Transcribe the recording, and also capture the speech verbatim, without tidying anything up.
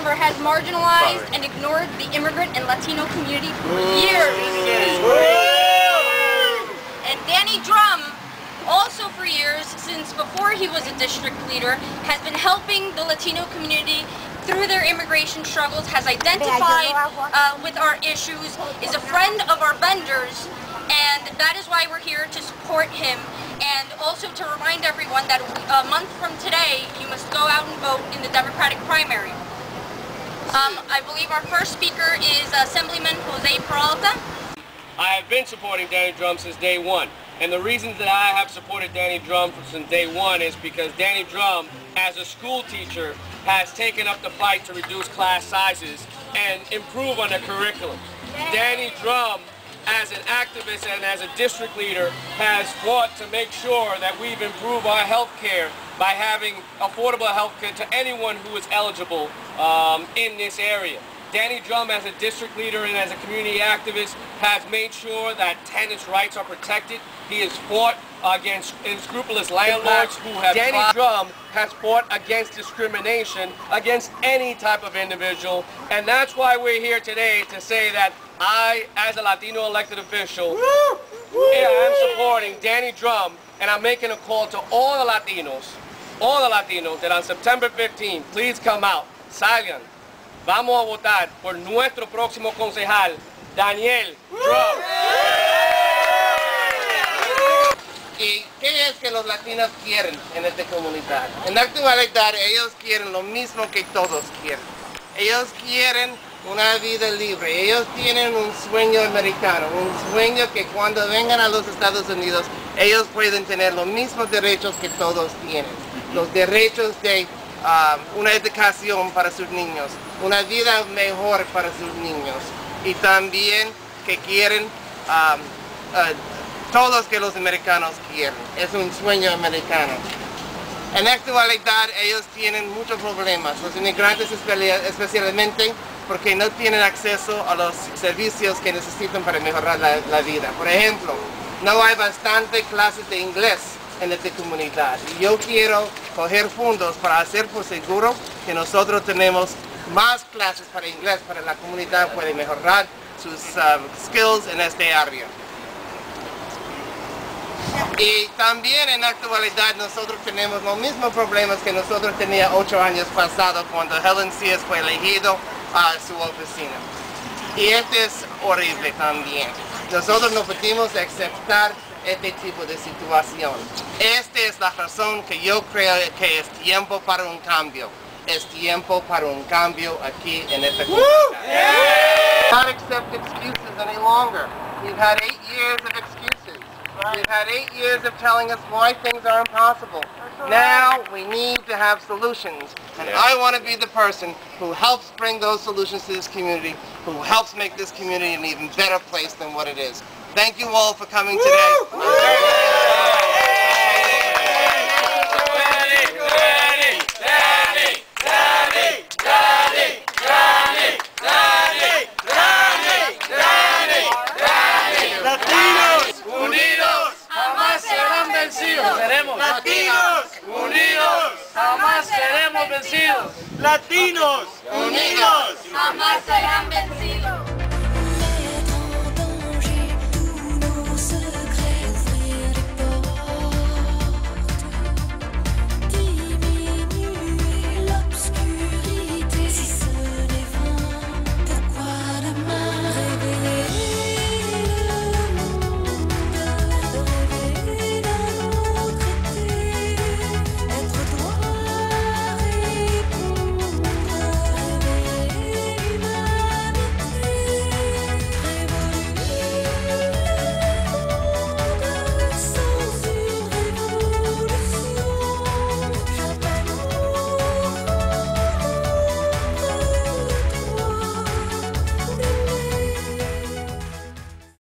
member has marginalized and ignored the immigrant and Latino community for years. And Danny Drum, also for years, since before he was a district leader, has been helping the Latino community through their immigration struggles, has identified uh, with our issues, is a friend of our vendors, and that is why we're here to support him, and also to remind everyone that a month from today, you must go out and vote in the Democratic primary. Um, I believe our first speaker is Assemblyman Jose Peralta. I have been supporting Danny Drum since day one. And the reasons that I have supported Danny Drum since day one is because Danny Drum, as a school teacher, has taken up the fight to reduce class sizes and improve on the curriculum. Danny Drum, as an activist and as a district leader, has fought to make sure that we've improved our health care by having affordable health care to anyone who is eligible um, in this area. Danny Drum, as a district leader and as a community activist, has made sure that tenants' rights are protected. He has fought against unscrupulous landlords who have Danny Drum has fought against discrimination against any type of individual, and that's why we're here today to say that I, as a Latino elected official, I am supporting Danny Drum, and I'm making a call to all the Latinos, all the Latinos, that on September fifteenth, please come out, salgan. Vamos a votar por nuestro próximo concejal, Daniel Drum. ¿Y qué es que los latinos quieren en esta comunidad? En la actualidad ellos quieren lo mismo que todos quieren. Ellos quieren una vida libre. Ellos tienen un sueño americano, un sueño que cuando vengan a los Estados Unidos ellos pueden tener los mismos derechos que todos tienen. Los derechos de Uh, una educación para sus niños, una vida mejor para sus niños, y también que quieren um, uh, todos que los americanos quieren. Es un sueño americano. En la actualidad ellos tienen muchos problemas, los inmigrantes especialmente porque no tienen acceso a los servicios que necesitan para mejorar la, la vida. Por ejemplo, no hay bastante clases de inglés en esta comunidad. Y yo quiero coger fondos para hacer por seguro que nosotros tenemos más clases para inglés, para la comunidad puede mejorar sus um, skills en este área. Y también en la actualidad nosotros tenemos los mismos problemas que nosotros teníamos ocho años pasados cuando Helen Sears fue elegido a su oficina. Y esto es horrible también. Nosotros no podemos aceptar este tipo de situación. Esta es la razón que yo creo que es tiempo para un cambio. Es tiempo para un cambio aquí en esta comunidad. Yeah. Not accept excuses any longer. We've had eight years of excuses. Right. We've had eight years of telling us why things are impossible. Right. Now we need to have solutions. And yeah. I want to be the person who helps bring those solutions to this community, who helps make this community an even better place than what it is. Thank you all for coming today. Woo! Woo! Latinos unidos jamás serán vencidos. Latinos unidos jamás seremos vencidos. Latinos unidos jamás serán vencidos.